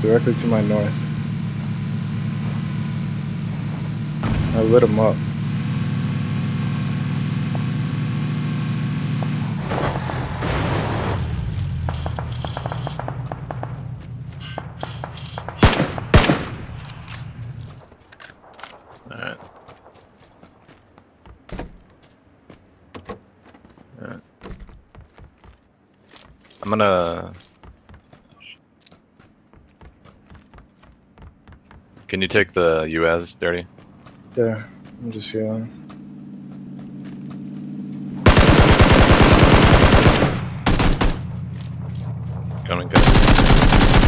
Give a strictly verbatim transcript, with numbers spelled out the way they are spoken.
directly to my north. I lit him up. Alright. Alright. I'm gonna... Can you take the U S, Dirty? Yeah, I'm just healing. Going good.